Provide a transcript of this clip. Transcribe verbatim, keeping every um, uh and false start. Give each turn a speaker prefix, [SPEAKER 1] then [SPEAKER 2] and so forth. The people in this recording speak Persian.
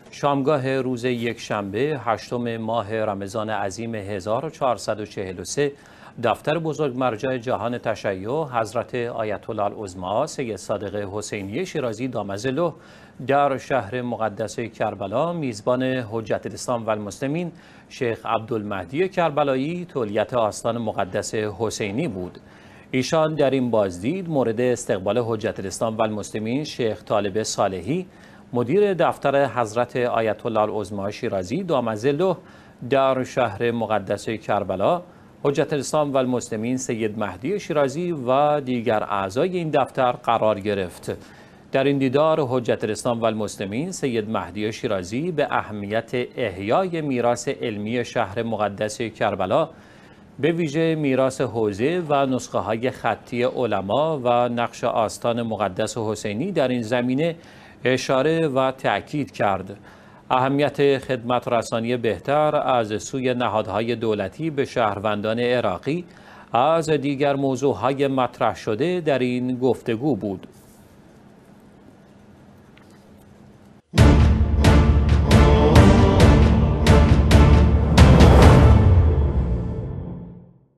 [SPEAKER 1] شامگاه روز یکشنبه هشتم ماه رمضان عظیم هزار و چهارصد و چهل و سه دفتر بزرگ مرجع جهان تشیع حضرت آیت الله العظما سید صادق حسینی شیرازی دامنظله در شهر مقدس کربلا میزبان حجت الاسلام و المسلمین شیخ عبدالمهدی کربلایی تولیت آستان مقدس حسینی بود. ایشان در این بازدید مورد استقبال حجت الاسلام و المسلمین شیخ طالب صالحی مدیر دفتر حضرت آیت الله العظما شیرازی دامنظله در شهر مقدس کربلا، حجت الاسلام و المسلمین سید مهدی شیرازی و دیگر اعضای این دفتر قرار گرفت. در این دیدار حجت الاسلام و المسلمین سید مهدی شیرازی به اهمیت احیای میراث علمی شهر مقدس کربلا به ویژه میراث حوزه و نسخه های خطی علما و نقش آستان مقدس حسینی در این زمینه اشاره و تأکید کرد. اهمیت خدمت رسانی بهتر از سوی نهادهای دولتی به شهروندان عراقی از دیگر موضوعهای مطرح شده در این گفتگو بود.